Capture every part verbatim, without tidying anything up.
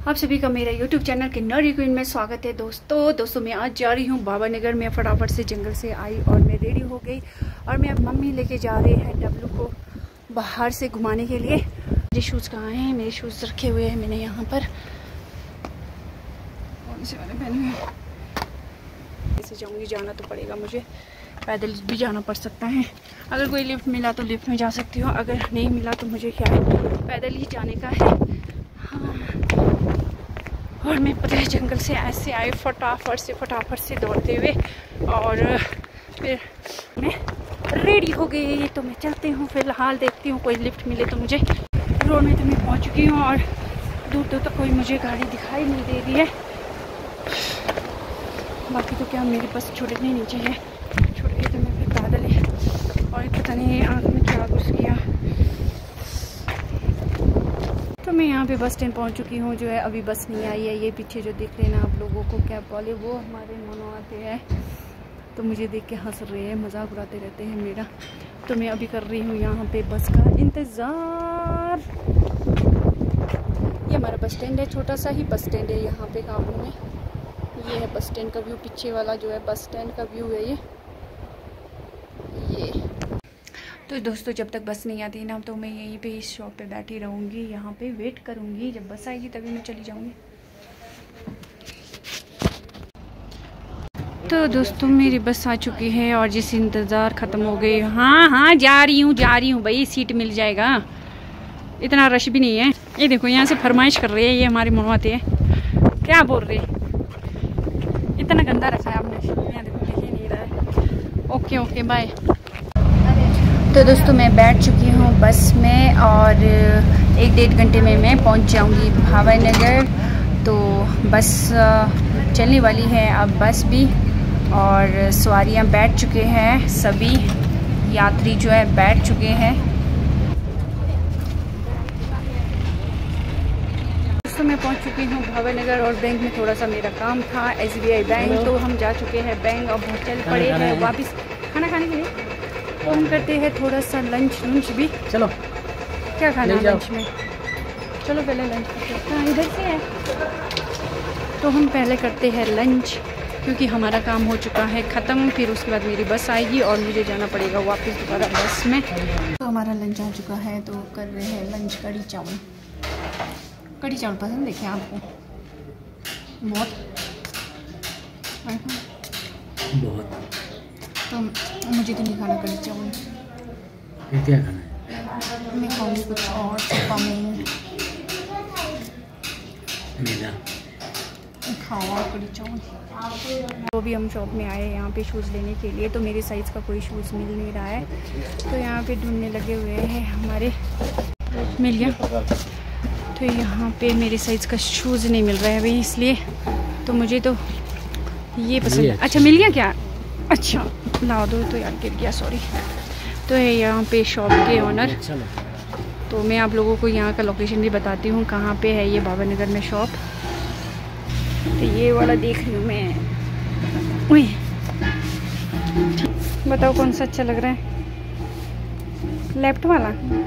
आप सभी का मेरा यूट्यूब चैनल किन्नरी क्वीन में स्वागत है। दोस्तों दोस्तों मैं आज जा रही हूँ बाबा नगर में। फटाफट से जंगल से आई और मैं रेडी हो गई और मैं अब मम्मी लेके जा रही है डब्लू को बाहर से घुमाने के लिए। मेरे शूज़ कहाँ हैं? मेरे शूज़ रखे हुए हैं मैंने यहाँ पर। कौन से वाले पहने हुए? ऐसे जाऊँगी, जाना तो पड़ेगा मुझे, पैदल भी जाना पड़ सकता है। अगर कोई लिफ्ट मिला तो लिफ्ट में जा सकती हूँ, अगर नहीं मिला तो मुझे क्या है पैदल ही जाने का है। हाँ। और मैं पता जंगल से ऐसे आई फटाफट से फटाफट से दौड़ते हुए और फिर मैं रेडी हो गई। तो मैं चलती हूँ, फिलहाल देखती हूँ कोई लिफ्ट मिले तो मुझे। रोड में तो मैं पहुँच चुकी हूँ और दूर दूर तक कोई मुझे गाड़ी दिखाई नहीं दे रही है। बाकी तो क्या मेरी बस छुट गई नीचे है, छुट गई तो मैं फिर पैदल ही। और पता नहीं आँख में क्या घुस गया। तो मैं यहाँ पे बस स्टैंड पहुँच चुकी हूँ। जो है अभी बस नहीं आई है। ये पीछे जो दिख रहे हैं ना आप लोगों को कैब वाले, वो हमारे मोनो आते हैं। तो मुझे देख के हंस रहे हैं, मजाक उड़ाते रहते हैं मेरा। तो मैं अभी कर रही हूँ यहाँ पे बस का इंतज़ार। ये हमारा बस स्टैंड है, छोटा सा ही बस स्टैंड है यहाँ पे काबू में। ये है बस स्टैंड का व्यू, पीछे वाला जो है बस स्टैंड का व्यू है ये ये तो दोस्तों जब तक बस नहीं आती ना तो मैं यहीं पे इस शॉप पे बैठी रहूँगी, यहाँ पे वेट करूँगी। जब बस आएगी तभी मैं चली जाऊँगी। तो दोस्तों मेरी बस आ चुकी है और जिस इंतज़ार ख़त्म हो गई। हाँ हाँ जा रही हूँ जा रही हूँ भाई, सीट मिल जाएगा, इतना रश भी नहीं है। ये देखो यहाँ से फरमाइश कर रही है, ये हमारे मनवाते हैं। क्या बोल रही है? इतना गंदा रखा है आपने, यहाँ देखो दिख ही नहीं रहा है। Okay okay bye. तो दोस्तों मैं बैठ चुकी हूँ बस में और एक डेढ़ घंटे में मैं पहुँच जाऊँगी बाबा नगर। तो बस चलने वाली है अब बस भी, और सवारियाँ बैठ चुके हैं, सभी यात्री जो है बैठ चुके हैं। दोस्तों मैं पहुँच चुकी हूँ बाबा नगर और बैंक में थोड़ा सा मेरा काम था, एस बी आई बैंक। तो हम जा चुके हैं बैंक और चल पड़े हैं वापस खाना खाने के लिए। तो हम करते हैं थोड़ा सा लंच लंच भी। चलो क्या खाना है लंच में? चलो पहले लंच करते हैं। हाँ इधर से है। तो हम पहले करते हैं लंच क्योंकि हमारा काम हो चुका है ख़त्म। फिर उसके बाद मेरी बस आएगी और मुझे जाना पड़ेगा वापस दोबारा बस में। तो हमारा लंच आ चुका है, तो कर रहे हैं लंच कढ़ी चावल। कढ़ी चावल पसंद है क्या आपको? बहुत बहुत तो मुझे तो नहीं खाना कढ़ी चावल। फिर क्या खाना है? मैं खाऊंगी कुछ और, चुपा मोमो मेरा खाओ कढ़ी चावल। तो भी हम शॉप में आए यहाँ पे शूज़ लेने के लिए। तो मेरे साइज़ का कोई शूज़ मिल नहीं रहा है, तो यहाँ पे ढूंढने लगे हुए हैं हमारे। मिल गया। तो यहाँ पे मेरे साइज़ का शूज़ नहीं मिल रहा है भाई, इसलिए तो मुझे तो ये पसंद है। अच्छा मिल गया क्या? अच्छा ला दो तो यार, गिर गया सॉरी। तो है यहाँ पे शॉप के ओनर। तो मैं आप लोगों को यहाँ का लोकेशन भी बताती हूँ कहाँ पे है ये बाबा नगर में शॉप। तो ये वाला देख रही हूँ मैं। उई बताओ कौन सा अच्छा लग रहा है? लेफ्ट वाला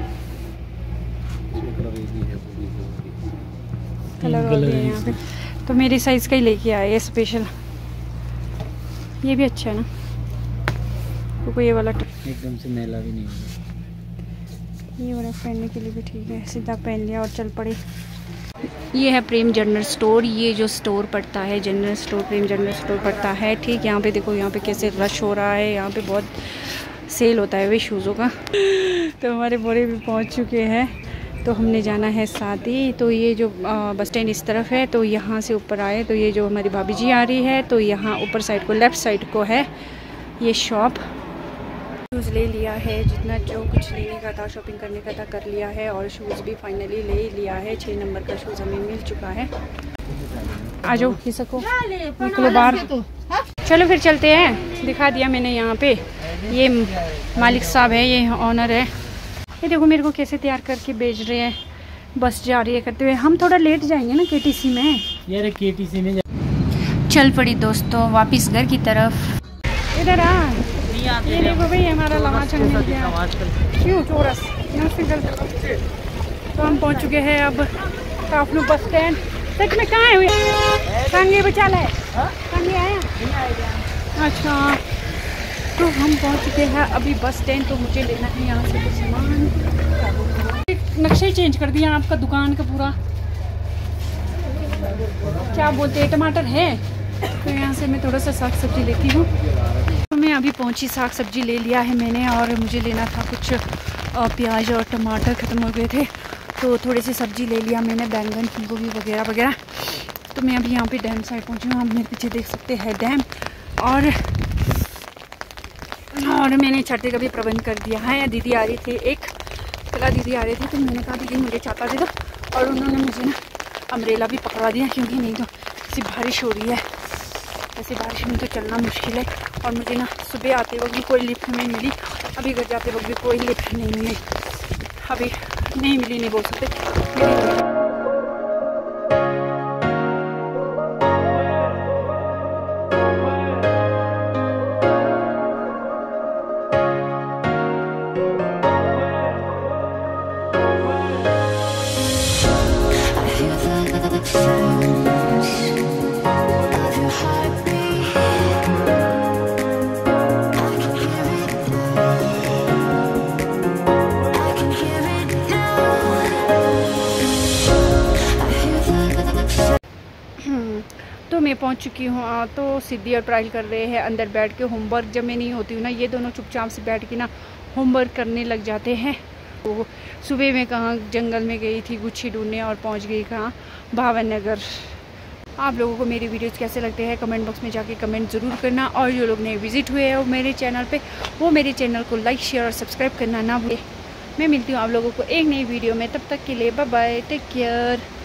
कलर वाली है यहाँ पे। तो मेरी साइज़ का ही लेके आए ये स्पेशल। ये भी अच्छा है ना, तो ये वाला एकदम से मैला भी नहीं होगा। ये वाला पहनने के लिए भी ठीक है, सीधा पहन लिया और चल पड़े। ये है प्रेम जनरल स्टोर। ये जो स्टोर पड़ता है general store, Prem general store पड़ता है ठीक। यहाँ पे देखो यहाँ पे कैसे रश हो रहा है, यहाँ पे बहुत सेल होता है वे शूज़ों का। तो हमारे बोरे भी पहुँच चुके हैं। तो हमने जाना है शादी। तो ये जो बस स्टैंड इस तरफ है, तो यहाँ से ऊपर आए तो ये जो हमारी भाभी जी आ रही है, तो यहाँ ऊपर साइड को लेफ़्ट साइड को है ये शॉप। शूज़ ले लिया है, जितना जो कुछ लेने का था शॉपिंग करने का था कर लिया है, और शूज़ भी फाइनली ले लिया है। छः नंबर का शूज़ हमें मिल चुका है। आ जाओ ये सको निकलो बाहर। चलो फिर चलते हैं। दिखा दिया मैंने यहाँ पे। ये मालिक साहब है, ये ऑनर है। ये देखो मेरे को कैसे तैयार करके भेज रहे हैं, बस जा रही है करते हुए। हम थोड़ा लेट जाएंगे ना केटीसी में। यार केटीसी में चल पड़ी दोस्तों वापिस घर की तरफ। इधर आ, ये देखो भाई हमारा लमाचन मिल गया। क्यों चोरस? तो हम पहुंच चुके हैं अब काफलू बस स्टैंड। सच में कहाँ है? कंगे बचा ले, कंगे आया। अच्छा, तो हम पहुँच चुके हैं अभी बस स्टैंड। तो मुझे लेना है यहाँ से कुछ सामान। नक्शा ही चेंज कर दिया आपका दुकान का पूरा। क्या बोलते हैं, टमाटर है? तो यहाँ से मैं थोड़ा सा साग सब्जी लेती हूँ। तो मैं अभी पहुँची, साग सब्जी ले लिया है मैंने। और मुझे लेना था कुछ प्याज और टमाटर ख़त्म हो गए थे, तो थोड़ी सी सब्जी ले लिया मैंने, बैंगन फूल गोभी वगैरह वगैरह। तो मैं अभी यहाँ पे डैम साइड पहुँची हूँ। आप मेरे पीछे देख सकते हैं डैम। और और मैंने छाते का भी प्रबंध कर दिया है। दीदी आ रही थी, एक कला दीदी आ रही थी, तो मैंने कहा दीदी मुझे छाता दे दो। और उन्होंने मुझे ना अम्ब्रेला भी पकड़ा दिया, क्योंकि नहीं तो ऐसी बारिश हो रही है। ऐसे बारिश में तो चलना मुश्किल है। और मुझे ना सुबह आते वक्त भी कोई लिफ्ट नहीं मिली, अभी घर जाते वक्त भी कोई लिफ्ट नहीं मिली। अभी नहीं मिली नहीं बोल सकते। तो मैं पहुंच चुकी हूँ। तो सिद्धि और प्राइल कर रहे हैं अंदर बैठ के होमवर्क। जब मैं नहीं होती हूँ ना, ये दोनों चुपचाप से बैठ के ना होमवर्क करने लग जाते हैं। तो सुबह में कहाँ जंगल में गई थी गुच्छी ढूंढने, और पहुँच गई कहाँ, भावन नगर। आप लोगों को मेरे वीडियोस कैसे लगते हैं कमेंट बॉक्स में जाके कमेंट ज़रूर करना। और जो लोग नए विजिट हुए हैं वो मेरे चैनल पे, वो मेरे चैनल को लाइक शेयर और सब्सक्राइब करना ना भूलें। मैं मिलती हूँ आप लोगों को एक नई वीडियो में, तब तक के लिए बाय बाय, टेक केयर।